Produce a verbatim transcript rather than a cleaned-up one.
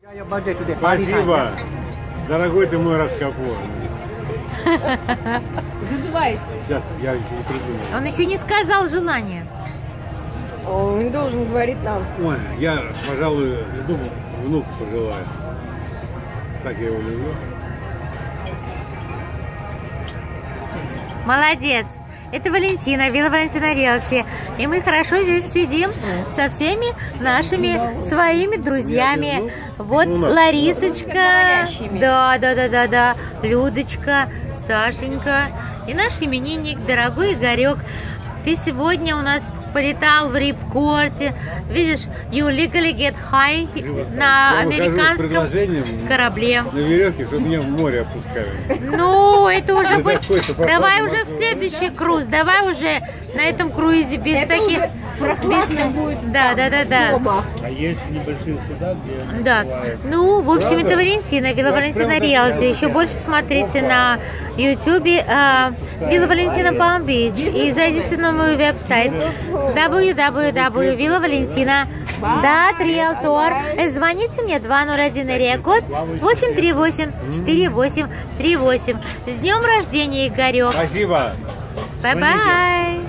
Спасибо, дорогой ты мой раскопор. Задувай. Сейчас я еще не придумал. Он еще не сказал желание. Он не должен говорить нам. Ой, я, пожалуй, иду внуку пожелаю. Так я его люблю. Молодец. Это Валентина, Вилла Валентина Риэлти. И мы хорошо здесь сидим со всеми нашими своими друзьями. Вот Ларисочка, да, да, да, да, да, Людочка, Сашенька и наш именинник, дорогой Игорек. Ты сегодня у нас полетал в рипкорте. Видишь, you legally get high на американском корабле. На веревке, чтобы меня в море опускали. Ну, это уже будет... Давай уже в следующий круиз. Давай уже на этом круизе без это таких... Без... будет. Да, да, да, да. Дома. А есть небольшие суда, где... Да. бывает. Ну, в общем, Правда? это Валентина, Вилла Валентина Риэлти. Еще больше смотрите на ютубе Вилла Валентина Палм Бич. И зайдите на мой веб-сайт дабл ю дабл ю дабл ю точка вилла валентина точка риэлтор. Звоните мне два ноль один area код восемь три восемь четыре восемь три восемь. С днем рождения, Игорек! Спасибо. Бай-бай!